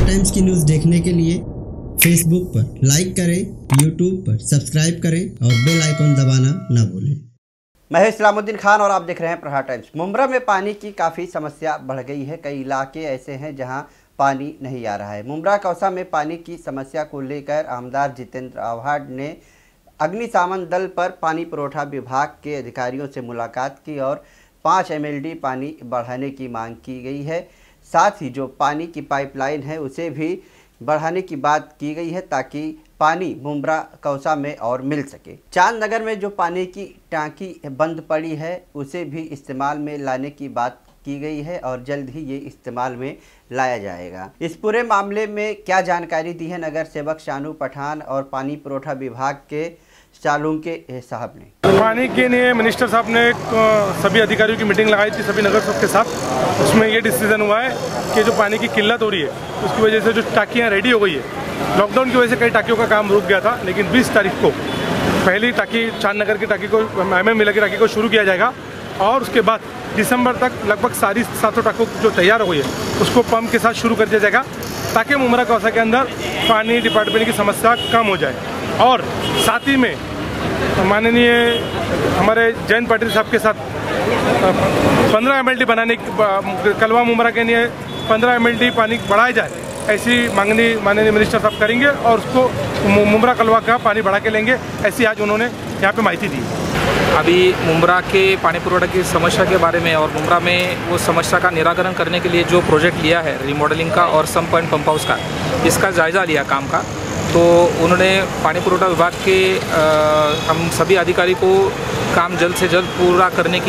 Times की news देखने के लिए फेसबुक पर लाइक करें, यूट्यूब पर सब्सक्राइब करें और बेल आइकन दबाना ना भूलें। मैं इस्लामुद्दीन खान और आप देख रहे हैं प्रहार टाइम्स। मुंब्रा में पानी की काफ़ी समस्या बढ़ गई है। कई इलाके ऐसे हैं जहां पानी नहीं आ रहा है। मुंब्रा कौसा में पानी की समस्या को लेकर आमदार जितेंद्र आव्हाड ने अग्निशमन दल पर पानी पुरवठा विभाग के अधिकारियों से मुलाकात की और 5 MLD पानी बढ़ाने की मांग की गई है। साथ ही जो पानी की पाइपलाइन है उसे भी बढ़ाने की बात की गई है ताकि पानी मुंब्रा कौसा में और मिल सके। चांद नगर में जो पानी की टांकी बंद पड़ी है उसे भी इस्तेमाल में लाने की बात की गई है और जल्द ही ये इस्तेमाल में लाया जाएगा। इस पूरे मामले में क्या जानकारी दी है नगर सेवक शानू पठान और पानी पुरवठा विभाग के चालुके साहब ने। पानी के लिए मिनिस्टर साहब ने सभी अधिकारियों की मीटिंग लगाई थी सभी नगर सेवक के साथ। उसमें ये डिसीजन हुआ है कि जो पानी की किल्लत हो रही है उसकी वजह से जो टाँकियाँ रेडी हो गई है, लॉकडाउन की वजह से कई टाँकियों का काम रुक गया था, लेकिन 20 तारीख को पहली टाँकी चांद नगर की टाँकी को MM मिला की टाँकी को शुरू किया जाएगा और उसके बाद दिसंबर तक लगभग सारी 700 टाँकों जो तैयार हो गई है उसको पंप के साथ शुरू कर दिया जाएगा ताकि मुंब्रा कौसा के अंदर पानी डिपार्टमेंट की समस्या कम हो जाए। और साथ ही में माननीय हमारे जयंत पाटिल साहब के साथ 15 MLD बनाने कलवा मुंब्रा के लिए 15 MLD पानी बढ़ाया जाए, ऐसी मांगनी माननीय मिनिस्टर साहब करेंगे और उसको मुंब्रा कलवा का पानी बढ़ा के लेंगे, ऐसी आज उन्होंने यहाँ पे माहिती दी। अभी मुंब्रा के पानी पुरवठा की समस्या के बारे में और मुंब्रा में वो समस्या का निराकरण करने के लिए जो प्रोजेक्ट लिया है रिमॉडलिंग का और सम पॉइंट पंप हाउस का, इसका जायज़ा लिया काम का। तो उन्होंने पानी पुरवठा विभाग के हम सभी अधिकारी को काम जल्द से जल्द पूरा करने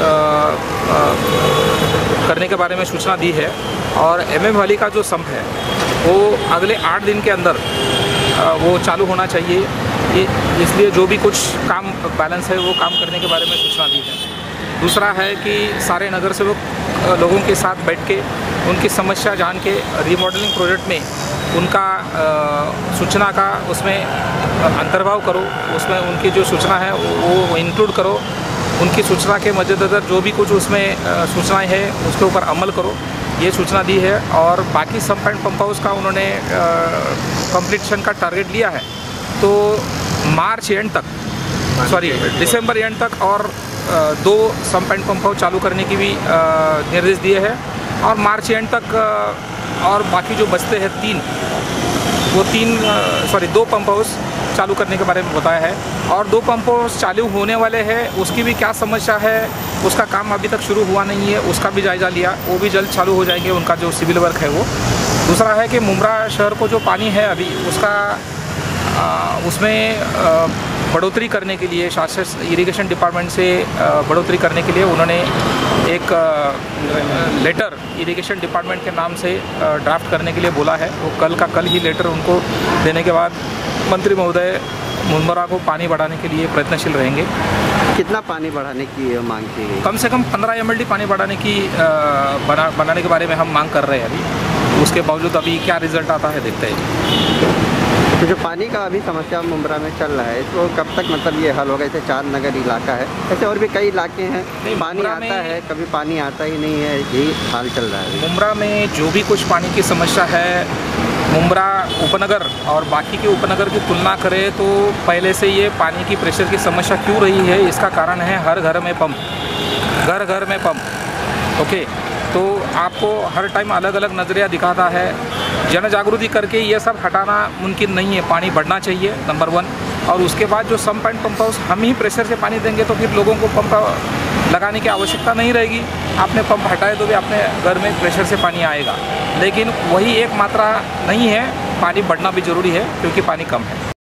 के बारे में सूचना दी है और MM वाली का जो सम्प है वो अगले 8 दिन के अंदर वो चालू होना चाहिए। इसलिए जो भी कुछ काम बैलेंस है वो काम करने के बारे में सूचना दी है। दूसरा है कि सारे नगर सेवक लोगों के साथ बैठ के उनकी समस्या जान के रिमॉडलिंग प्रोजेक्ट में उनका सूचना का उसमें अंतर्भाव करो, उसमें उनकी जो सूचना है वो इंक्लूड करो, उनकी सूचना के मद्देनज़र जो भी कुछ उसमें सूचनाएं हैं उसके ऊपर अमल करो, ये सूचना दी है। और बाकी सम पॉइंट पंप हाउस का उन्होंने कंप्लीशन का टारगेट लिया है, तो मार्च एंड तक दिसंबर एंड तक और 2 सम पॉइंट पंप हाउस चालू करने की भी निर्देश दिए हैं और मार्च एंड तक और बाकी जो बचते हैं 2 पंप हाउस चालू करने के बारे में बताया है। और 2 पंप हाउस चालू होने वाले हैं उसकी भी क्या समस्या है, उसका काम अभी तक शुरू हुआ नहीं है, उसका भी जायज़ा लिया, वो भी जल्द चालू हो जाएंगे, उनका जो सिविल वर्क है वो। दूसरा है कि मुंब्रा शहर को जो पानी है अभी उसमें बढ़ोतरी करने के लिए शासन इरिगेशन डिपार्टमेंट से बढ़ोतरी करने के लिए उन्होंने एक लेटर इरिगेशन डिपार्टमेंट के नाम से ड्राफ्ट करने के लिए बोला है। वो कल का कल ही लेटर उनको देने के बाद मंत्री महोदय मुंब्रा को पानी बढ़ाने के लिए प्रयत्नशील रहेंगे। कितना पानी बढ़ाने की मांग की गई? कम से कम 15 MLD पानी बढ़ाने की बनाने के बारे में हम मांग कर रहे हैं अभी। उसके बावजूद अभी क्या रिजल्ट आता है देखते हैं। तो जो पानी का अभी समस्या मुंब्रा में चल रहा है तो कब तक मतलब ये हल होगा? जैसे चांद नगर इलाका है, ऐसे और भी कई इलाके हैं पानी आता है कभी पानी आता ही नहीं है, यही हाल चल रहा है। मुंब्रा में जो भी कुछ पानी की समस्या है, मुंब्रा उपनगर और बाकी के उपनगर की तुलना करें तो पहले से ये पानी की प्रेशर की समस्या क्यों रही है, इसका कारण है हर घर में पंप। ओके, तो आपको हर टाइम अलग अलग नज़रिया दिखाता है। जन जागृति करके ये सब हटाना मुमकिन नहीं है, पानी बढ़ना चाहिए नंबर 1। और उसके बाद जो सम पॉइंट पंप हाउस हम ही प्रेशर से पानी देंगे तो फिर लोगों को पंप लगाने की आवश्यकता नहीं रहेगी। आपने पंप हटाए तो भी अपने घर में प्रेशर से पानी आएगा, लेकिन वही एक मात्रा नहीं है, पानी बढ़ना भी ज़रूरी है क्योंकि पानी कम है।